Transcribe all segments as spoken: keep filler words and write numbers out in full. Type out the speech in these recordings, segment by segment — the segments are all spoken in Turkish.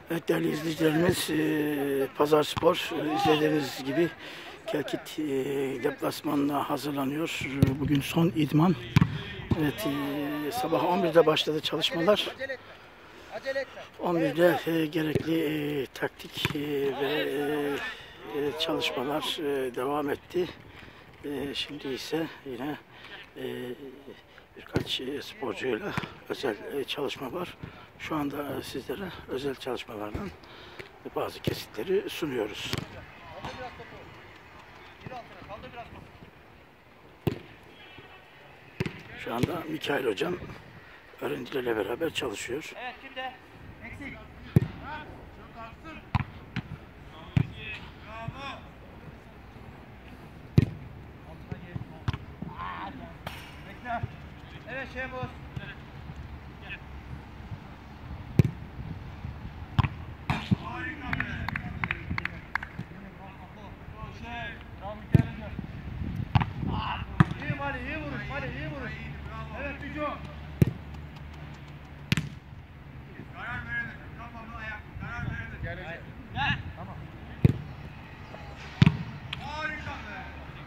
Evet değerli izleyicilerimiz, e, Pazarspor e, izlediğiniz gibi Kelkit e, deplasmanına hazırlanıyor. E, Bugün son idman. Evet, e, sabah on birde başladı çalışmalar. on birde e, gerekli e, taktik e, ve e, e, çalışmalar e, devam etti. E, şimdi ise yine e, birkaç e, sporcuyla özel e, çalışma var. Şu anda sizlere özel çalışmalardan bazı kesitleri sunuyoruz. Şu anda Mikail hocam öğrencilerle beraber çalışıyor. Evet, kimde? Eksik. Bekle. Evet Şemuz. İyi Mali, iyi vuruş, Mali, iyi vuruş. Evet Müco. Karar verelim. Kafamı ayak. Karar verelim. Gel. Gel. Tamam. Harika be.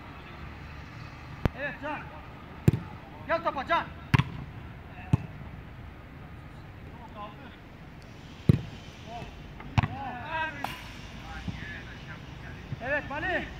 Evet Can. Gel topa Can. Evet Mali.